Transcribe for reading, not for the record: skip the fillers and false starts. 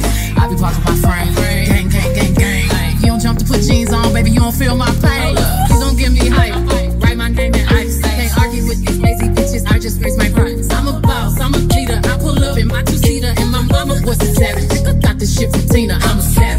I be walking my friends. Gang, gang, gang, gang. You don't jump to put jeans on, baby, you don't feel my pain. Please don't give me hype. Write my name in ice. Can't argue with these lazy bitches, I just raise my price. I'm a boss, I'm a leader. I pull up in my two-seater, and my mama was a savage. I got this shit from Tina, I'm a savage.